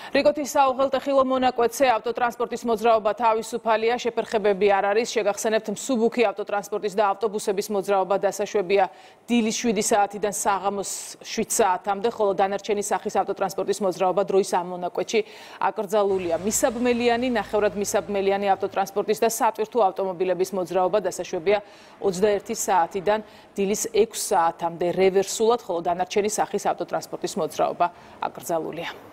რიგოთის საუღელტეხილო მონაკვეთზე ავტოტრანსპორტის მოძრაობა თავისუფალია, შეფერხებები არ არის. შეგახსენებთ, მსუბუქი ავტოტრანსპორტის და ავტობუსების მოძრაობა დასაშვებია დილის 7 საათიდან საღამოს 7 საათამდე, ხოლო დანარჩენი სახის ავტოტრანსპორტის მოძრაობა დროის ამ მონაკვეთში აკრძალულია. მისაბმელიანი, ნახევრად მისაბმელიანი ავტოტრანსპორტის და სატვირთო ავტომობილების მოძრაობა დასაშვებია 21 საათიდან დილის 6 საათამდე რევერსულად, ხოლო დანარჩენი სახის ავტოტრანსპორტის მოძრაობა აკრძალულია.